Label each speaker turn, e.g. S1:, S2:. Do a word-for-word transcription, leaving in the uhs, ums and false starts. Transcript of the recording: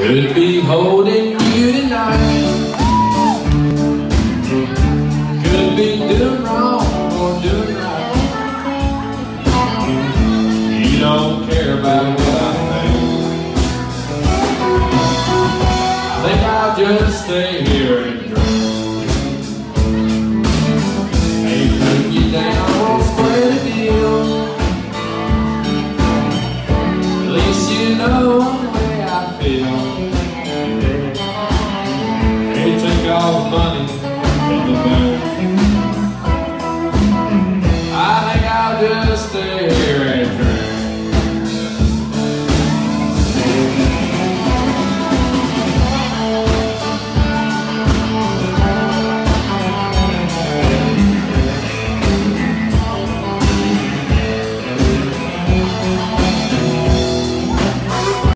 S1: Could be holding you tonight. Could be doing wrong or doing right. You don't care about